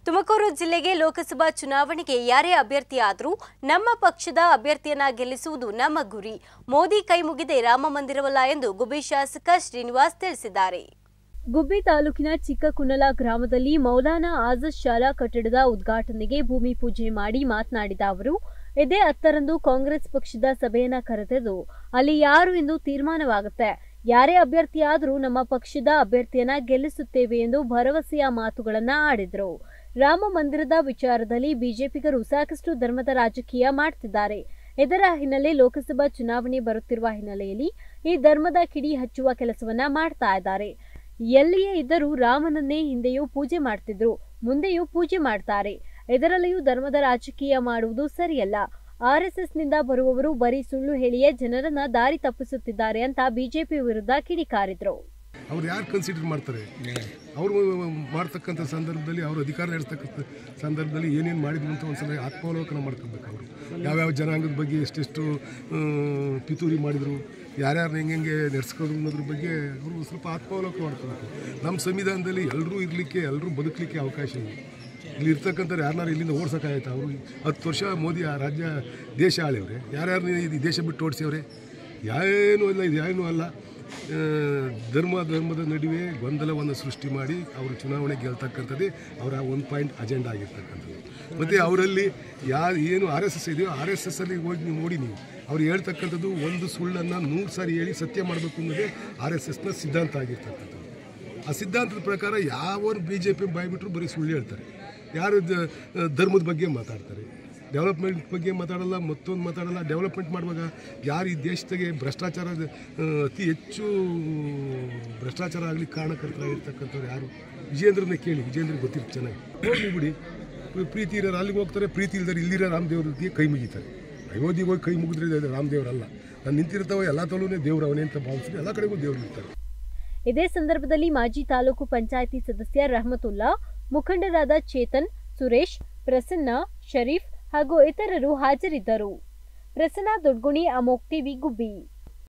ತುಮಕೂರು ಜಿಲ್ಲೆಗೆ ಲೋಕಸಭಾ ಚುನಾವಣೆಗೆ ಯಾರೇ ಅಭ್ಯರ್ಥಿಯಾದರೂ ನಮ್ಮ ಪಕ್ಷದ ಅಭ್ಯರ್ಥಿಯನ್ನ ಗೆಲ್ಲಿಸುವುದು ನಮ್ಮ ಗುರಿ. ಮೋದಿ ಕೈ ಮುಗಿದೆ ರಾಮ ಮಂದಿರವಲ್ಲ ಎಂದು ಗುಬ್ಬಿ ಶಾಸಕ ಶ್ರೀನಿವಾಸ್ ತಿಳಿಸಿದ್ದಾರೆ. ಗುಬ್ಬಿ ತಾಲೂಕಿನ ಚಿಕ್ಕಕುನ್ನಲ ಗ್ರಾಮದಲ್ಲಿ ಮೌಲಾನಾ ಆಜಾದ್ ಶಾಲಾ ಕಟ್ಟಡದ ಉದ್ಘಾಟನೆಗೆ ಭೂಮಿ ಪೂಜೆ ಮಾಡಿ ಮಾತನಾಡಿದ ಅವರು, ಇದೇ 10ರಂದು ಕಾಂಗ್ರೆಸ್ ಪಕ್ಷದ ಸಭೆಯನ್ನ ಕರೆದಿದ್ದು ಅಲ್ಲಿ ಯಾರು ಎಂದು ತೀರ್ಮಾನವಾಗುತ್ತೆ. ಯಾರೇ ಅಭ್ಯರ್ಥಿಯಾದರೂ ನಮ್ಮ ಪಕ್ಷದ ಅಭ್ಯರ್ಥಿಯನ್ನ ಗೆಲ್ಲಿಸುತ್ತೇವೆ ಎಂದು ಭರವಸೆಯ ಮಾತುಗಳನ್ನ ಆಡಿದರು. ರಾಮ ಮಂದಿರದ ವಿಚಾರದಲ್ಲಿ ಬಿಜೆಪಿಗರು ಸಾಕಷ್ಟು ಧರ್ಮದ ರಾಜಕೀಯ ಮಾಡ್ತಿದ್ದಾರೆ. ಇದರ ಹಿನ್ನೆಲೆ ಲೋಕಸಭಾ ಚುನಾವಣೆ ಬರುತ್ತಿರುವ ಹಿನ್ನೆಲೆಯಲ್ಲಿ ಈ ಧರ್ಮದ ಕಿಡಿ ಹಚ್ಚುವ ಕೆಲಸವನ್ನ ಮಾಡ್ತಾ ಇದ್ದಾರೆ. ಎಲ್ಲಿಯೇ ಇದ್ದರೂ ರಾಮನನ್ನೇ ಹಿಂದೆಯೂ ಪೂಜೆ ಮಾಡ್ತಿದ್ರು, ಮುಂದೆಯೂ ಪೂಜೆ ಮಾಡ್ತಾರೆ. ಇದರಲ್ಲಿಯೂ ಧರ್ಮದ ರಾಜಕೀಯ ಮಾಡುವುದು ಸರಿಯಲ್ಲ. ಆರ್ಎಸ್ಎಸ್ನಿಂದ ಬರುವವರು ಬರೀ ಸುಳ್ಳು ಹೇಳಿಯೇ ಜನರನ್ನ ದಾರಿ ತಪ್ಪಿಸುತ್ತಿದ್ದಾರೆ ಅಂತ ಬಿಜೆಪಿ ವಿರುದ್ಧ ಕಿಡಿಕಾರಿದ್ರು. ಅವ್ರು ಯಾರು ಕನ್ಸಿಡರ್ ಮಾಡ್ತಾರೆ? ಅವರು ಮಾಡ್ತಕ್ಕಂಥ ಸಂದರ್ಭದಲ್ಲಿ, ಅವರು ಅಧಿಕಾರ ನಡೆಸ್ತಕ್ಕಂಥ ಸಂದರ್ಭದಲ್ಲಿ ಏನೇನು ಮಾಡಿದ್ರು ಅಂತ ಒಂದ್ಸಲ ಆತ್ಮಾವಲೋಕನ ಮಾಡ್ಕೊಬೇಕು. ಅವರು ಯಾವ್ಯಾವ ಜನಾಂಗದ ಬಗ್ಗೆ ಎಷ್ಟೆಷ್ಟು ಪಿತೂರಿ ಮಾಡಿದರು, ಯಾರ್ಯಾರನ್ನ ಹೆಂಗೆ ನಡೆಸ್ಕೋದ್ರು ಅನ್ನೋದ್ರ ಬಗ್ಗೆ ಅವರು ಸ್ವಲ್ಪ ಆತ್ಮಾವಲೋಕನ ಮಾಡ್ಕೋಬೇಕು. ನಮ್ಮ ಸಂವಿಧಾನದಲ್ಲಿ ಎಲ್ಲರೂ ಇರಲಿಕ್ಕೆ, ಎಲ್ಲರೂ ಬದುಕಲಿಕ್ಕೆ ಅವಕಾಶ ಇದೆ. ಇಲ್ಲಿ ಇರ್ತಕ್ಕಂಥವ್ರು ಯಾರನ್ನಾರು ಇಲ್ಲಿಂದ ಓಡಿಸೋಕ್ಕಾಗೈತೆ? ಅವರು 10 ವರ್ಷ ಮೋದಿ ಆ ರಾಜ್ಯ ದೇಶ ಆಳಿವ್ರೆ. ಯಾರ್ಯಾರು ಈ ದೇಶ ಬಿಟ್ಟು ಓಡಿಸಿವ್ರೆ? ಏನೂ ಇಲ್ಲ, ಇದು ಏನೂ ಅಲ್ಲ. ಧರ್ಮದ ನಡುವೆ ಗೊಂದಲವನ್ನು ಸೃಷ್ಟಿ ಮಾಡಿ ಅವರು ಚುನಾವಣೆ ಗೆಲ್ತಕ್ಕಂಥದ್ದೇ ಅವರ 1 ಪಾಯಿಂಟ್ ಅಜೆಂಡಾ ಆಗಿರ್ತಕ್ಕಂಥದ್ದು. ಮತ್ತು ಅವರಲ್ಲಿ ಏನು RSS ಇದೆಯೋ RSSಲ್ಲಿ ಹೋಗಿ ನೀವು ನೋಡಿ, ನೀವು ಅವ್ರು ಹೇಳ್ತಕ್ಕಂಥದ್ದು ಒಂದು ಸುಳ್ಳನ್ನು 100 ಸಾರಿ ಹೇಳಿ ಸತ್ಯ ಮಾಡಬೇಕು ಅನ್ನೋದೇ RSSನ ಸಿದ್ಧಾಂತ ಆಗಿರ್ತಕ್ಕಂಥದ್ದು. ಆ ಸಿದ್ಧಾಂತದ ಪ್ರಕಾರ ಯಾವನು BJP ಬಾಯ್ಬಿಟ್ರು ಬರೀ ಸುಳ್ಳು ಹೇಳ್ತಾರೆ. ಯಾರು ಧರ್ಮದ ಬಗ್ಗೆ ಮಾತಾಡ್ತಾರೆ, ಡೆವಲಪ್ಮೆಂಟ್ ಬಗ್ಗೆ ಮಾತಾಡಲ್ಲ, ಮತ್ತೊಂದು ಮಾತಾಡಲ್ಲ. ಡೆವಲಪ್ಮೆಂಟ್ ಮಾಡುವಾಗ ಯಾರು ಈ ದೇಶದಾಗೆ ಭ್ರಷ್ಟಾಚಾರದ ಅತಿ ಹೆಚ್ಚು ಭ್ರಷ್ಟಾಚಾರ ಆಗಲಿ ಕಾರಣಕರ್ತರಾಗಿರ್ತಕ್ಕಂಥವ್ರು ಯಾರು? ವಿಜೇಂದ್ರನ್ನ ಕೇಳಿ, ವಿಜೇಂದ್ರ ಗೊತ್ತಿರುತ್ತೆ ಚೆನ್ನಾಗಿ. ಹೋಗಿ ಬಿಡಿ, ಪ್ರೀತಿ ಇರೋರು ಅಲ್ಲಿಗೆ ಹೋಗ್ತಾರೆ, ಪ್ರೀತಿ ಇಲ್ದಾರೆ ಇಲ್ಲಿರೋ ರಾಮದೇವ್ರಿಗೆ ಕೈ ಮುಗಿತಾರೆ. ಅಯೋಧ್ಯೆಗೆ ಹೋಗಿ ಕೈ ಮುಗಿದ್ರೆ ರಾಮದೇವರಲ್ಲ. ನಾನು ನಿಂತಿರ್ತಾವೆ ಎಲ್ಲ ತಲೂನೇ ದೇವ್ರು ಅವನೇ ಅಂತ ಭಾವಿಸ್ತಾರೆ. ಎಲ್ಲ ಕಡೆಗೂ ದೇವ್ರು ಇರ್ತಾರೆ. ಇದೇ ಸಂದರ್ಭದಲ್ಲಿ ಮಾಜಿ ತಾಲೂಕು ಪಂಚಾಯಿತಿ ಸದಸ್ಯ ರಹಮತುಲ್ಲಾ, ಮುಖಂಡರಾದ ಚೇತನ್, ಸುರೇಶ್, ಪ್ರಸನ್ನ, ಶರೀಫ್ ಹಾಗೂ ಇತರರು ಹಾಜರಿದ್ದರು. ಪ್ರಸನ್ನ ದೊಡ್ಗುಣಿ, ಅಮೋಕ್ ಟಿವಿ, ಗುಬ್ಬಿ.